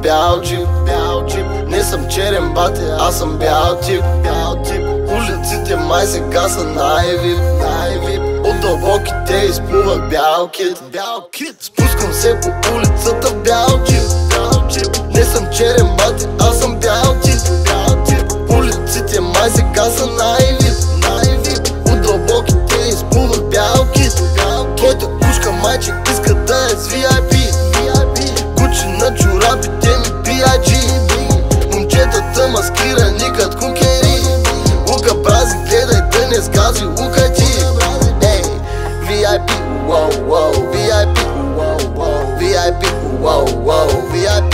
бял джип. Не съм черен бате, аз съм бял тип. Улиците май сега са най-вип. От дълбоките изплувах бял кит. Спускам се по улицата бял джип. Не съм черен бате, аз съм бял тип. Улиците май сега са най-вип. От дълбоките изплувах бял кит. Твоята кушка майче иска да е с VIP. Кучи на чорапите ми B.I.G. Момчетата маскирани кът кункери. Лука брази, гледай да не сгази лука ти. VIP, wow, wow, VIP, wow, wow, VIP, wow, wow, VIP,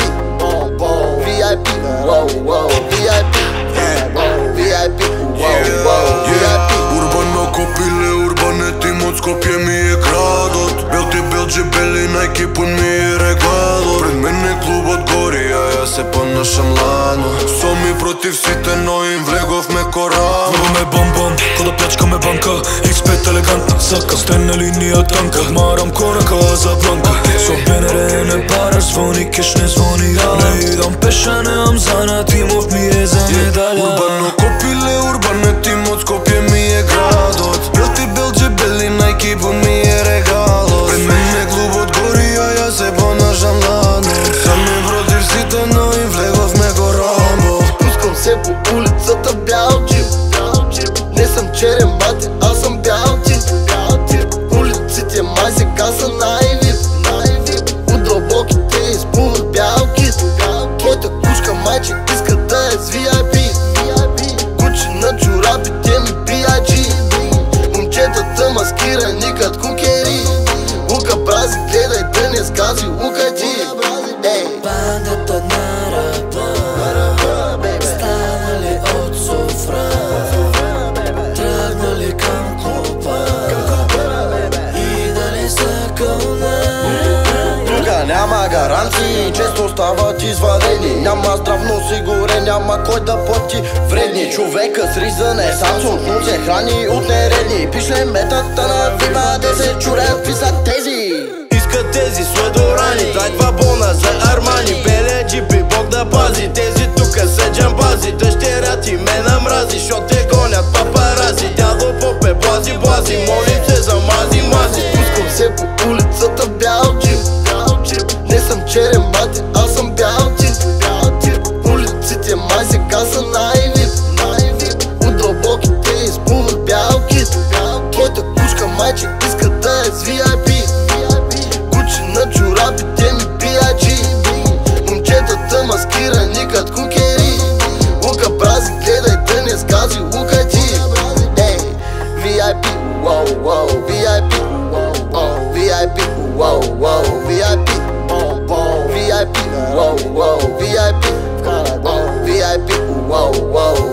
VIP, wow, wow, VIP, VIP, wow, wow, VIP. Урбано копиле, урбане тим от Скопие ми е градът. Белджи, бели, най-кипун ми е регладът. Пред мен е клубът гори, а я се понашам ладно. Соми против сите, но им влеговме корално. Върваме бам-бам, кода плячкаме банка. X5 елегантна сака, стена линия танка. Марам кора Казабланка. Со БНР не пара, звони кеш, не звони ала. Не идам пеша, неам занат, Тимов ми е за медаля. Урбано копиле, урбане тим от Скопие ми е градът. Белджи, бели, най-кипун ми е регалът. Пред мен е клубът гори, а я се понашам ладно. Сами против сите, но им влеговме корално. Спускам се по улицата бял джип. Не съм черен бате, аз съм бял тип. Улиците май сега са най-вип. От дълбоките изплувах бял кит. Твоята кушка майче иска да е с VIP. Кучи на чорапите ми B.I.G. Момчетата маскирани кът кункери. Лука брази, гледай да не сгази лука ти. Бандата на рапа станали от софра, тръгнали към клуба и дали са кълна. Тука няма гаранции, често стават извадени. Няма здравно сигурен, няма кой да плати вредни. Човека с риза не Самсунг, но се храни от нередни. Пишле метата на вима да се чурят какви са тези. Искат тези сладорани, дай два бона за Армани. Белия джипи, Бог да пази, тези тука са джамбази. Дъщеря ти ме намрази, шо те гонят папарази. Дядо попе, блази, молим се за мази. Спускам се по улицата бял джип. Не съм черен бате, аз съм бял тип. Улиците май сега са най-вип. От дълбоките изплувах бял кит. Твоята кушка майче иска да е с VIP. Кучи на чорапите ми B.I.G. Момчетата маскирани кът кункери. Лука брази, гледай да не сгази лука ти. VIP, wow, wow, VIP, VIP, wow, wow, VIP, VIP, wow, wow, VIP, VIP, wow, wow.